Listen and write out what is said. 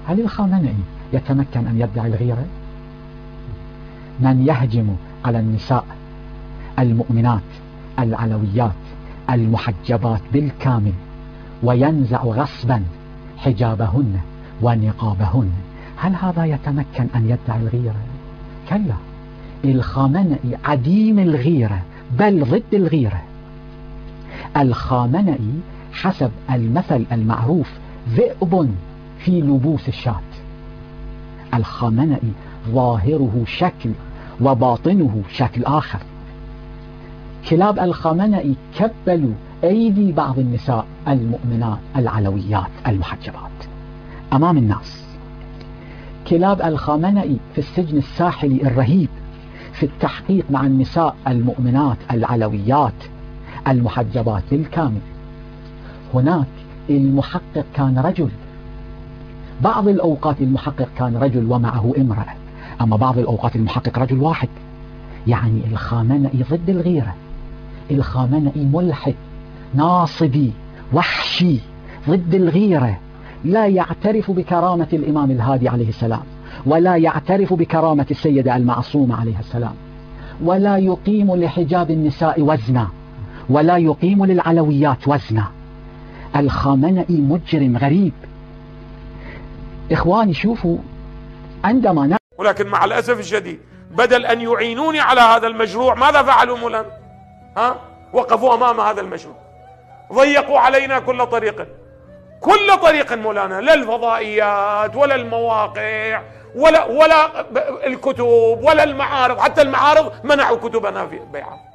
هل الخامنئي يتمكن أن يدعي الغيرة؟ من يهجم على النساء المؤمنات العلويات المحجبات بالكامل وينزع غصبا حجابهن ونقابهن، هل هذا يتمكن أن يدعي الغيرة؟ كلا، الخامنئي عديم الغيرة، بل ضد الغيرة. الخامنئي حسب المثل المعروف ذئب في لبوس الشاة. الخامنئي ظاهره شكل وباطنه شكل آخر. كلاب الخامنئي كبلوا أيدي بعض النساء المؤمنات العلويات المحجبات أمام الناس. كلاب الخامنئي في السجن الساحلي الرهيب في التحقيق مع النساء المؤمنات العلويات المحجبات بالكامل. هناك المحقق كان رجل، بعض الأوقات المحقق كان رجل ومعه امرأة، أما بعض الأوقات المحقق رجل واحد. يعني الخامنئي ضد الغيرة. الخامنئي ملحد ناصبي وحشي ضد الغيرة، لا يعترف بكرامة الإمام الهادي عليه السلام، ولا يعترف بكرامة السيدة المعصومة عليه السلام، ولا يقيم لحجاب النساء وزنا، ولا يقيم للعلويات وزنا. الخامنئي مجرم غريب. إخواني شوفوا، عندما ولكن مع الأسف الشديد بدل أن يعينوني على هذا المشروع ماذا فعلوا مولانا؟ وقفوا أمام هذا المشروع، ضيقوا علينا كل طريق مولانا، لا الفضائيات ولا المواقع ولا الكتب ولا المعارض، حتى المعارض منعوا كتبنا في بيعها.